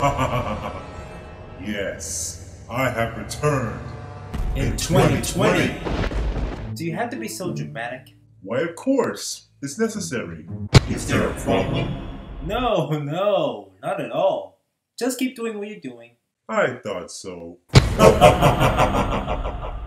Yes, I have returned. In 2020. Do you have to be so dramatic? Why, of course. It's necessary. Is there a problem? No, not at all. Just keep doing what you're doing. I thought so.